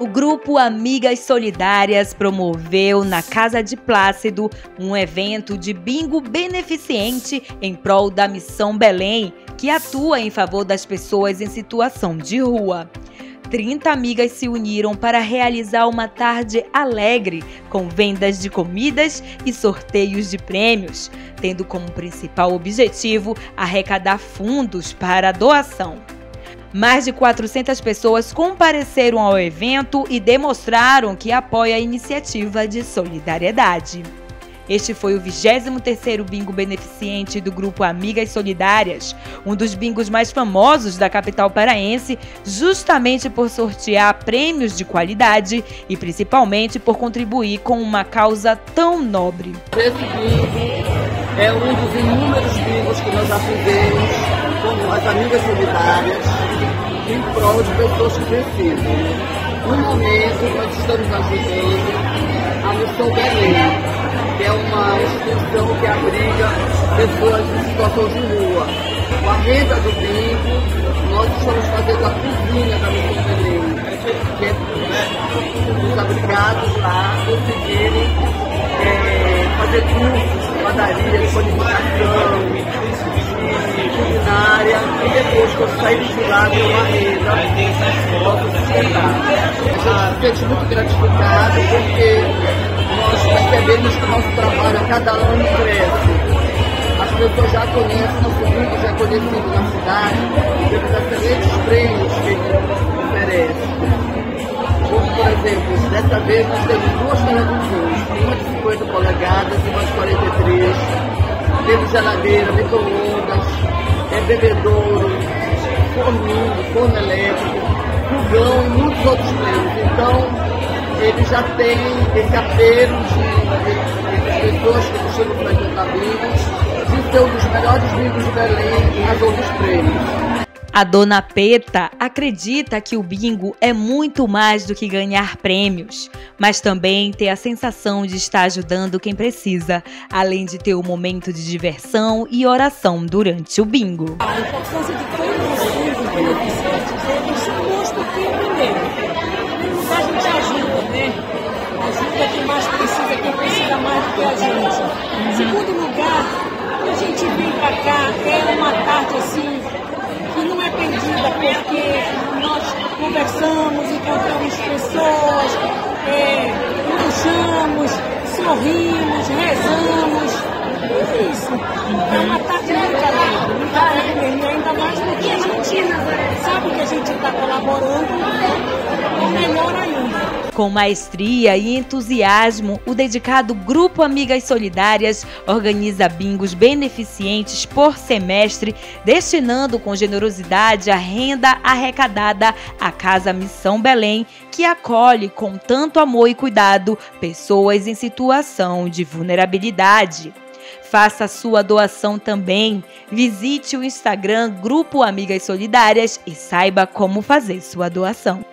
O grupo Amigas Solidárias promoveu na Casa de Plácido um evento de bingo beneficente em prol da Missão Belém, que atua em favor das pessoas em situação de rua. 30 amigas se uniram para realizar uma tarde alegre, com vendas de comidas e sorteios de prêmios, tendo como principal objetivo arrecadar fundos para a doação. Mais de 400 pessoas compareceram ao evento e demonstraram que apoiam a iniciativa de solidariedade. Este foi o 23º bingo beneficente do grupo Amigas Solidárias, um dos bingos mais famosos da capital paraense, justamente por sortear prêmios de qualidade e principalmente por contribuir com uma causa tão nobre. Esse bingo é um dos inúmeros bingos que nós já fizemos com as Amigas Solidárias em prol de pessoas que precisam. No momento, nós estamos ajudando a Missão Belém, que é uma instituição que abriga pessoas em situação de rua. Com a renda do bingo, nós estamos fazendo a cozinha da Missão Belém, que é os abrigados lá conseguirem fazer cursos de padaria, de panificação, de culinária, e depois, quando sair de lá, ter uma renda, posso sustentar. A gente se sente muito gratificado porque nós percebemos que o nosso trabalho a cada ano cresce. As pessoas já conhecem, nosso grupo já é conhecido na cidade, pelos excelentes prêmios que ele oferece. Como, por exemplo, dessa vez nós temos duas televisões, uma de 50 polegadas e uma de 43, temos geladeira, micro-ondas, bebedouro, forno elétrico, fogão e muitos outros prêmios. Então, ele já tem esse apelo de pessoas que costumam frequentar bingos, de ser um dos melhores bingos de Belém nas outros prêmios. A dona Peta acredita que o bingo é muito mais do que ganhar prêmios, mas também ter a sensação de estar ajudando quem precisa, além de ter um momento de diversão e oração durante o bingo. A importância de todos os bingos beneficentes é esse gosto que primeiro, a gente ajuda, né? Ajuda quem mais precisa, quem precisa mais do que a gente. Segundo lugar, a gente vem pra cá, é uma tarde assim, que não é perdida, porque nós conversamos, encontramos pessoas, lanchamos, sorrimos, rezamos, tudo isso. É uma tarde muito alegre mesmo, e ainda mais porque a gente sabe que a gente está colaborando, melhor ainda. Com maestria e entusiasmo, o dedicado Grupo Amigas Solidárias organiza bingos beneficentes por semestre, destinando com generosidade a renda arrecadada à Casa Missão Belém, que acolhe com tanto amor e cuidado pessoas em situação de vulnerabilidade. Faça sua doação também. Visite o Instagram Grupo Amigas Solidárias e saiba como fazer sua doação.